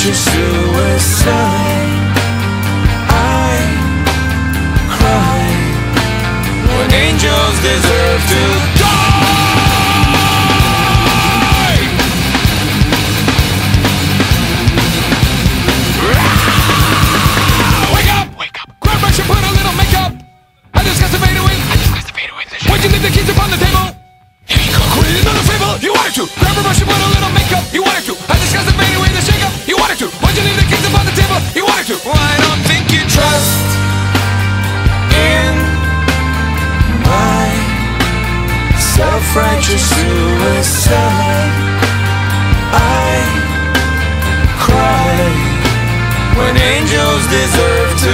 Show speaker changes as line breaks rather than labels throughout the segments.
self-righteous suicide. I cry when angels deserve to die. Wake up! Wake up! Grab brush and put a little makeup. I discussed the fade away. Why'd you leave the keys upon the table? Here you go. Create another fable. You wanted to. Grab a brush and put a little makeup. You wanted to. I discussed the fade away, the shake up. You wanted to. Why'd you leave the keys upon the table? You wanted to. Well, I don't think you trust in my self-righteous suicide. I cry when angels deserve to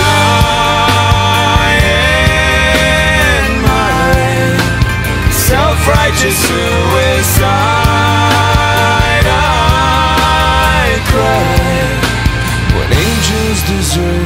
die. In my self-righteous suicide, I cry when angels deserve